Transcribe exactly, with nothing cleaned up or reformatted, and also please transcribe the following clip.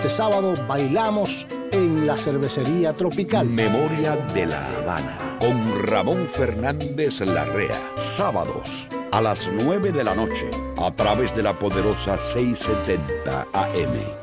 Este sábado bailamos en la Cervecería Tropical. Memoria de La Habana, con Ramón Fernández Larrea. Sábados a las nueve de la noche, a través de la poderosa seiscientos setenta A M.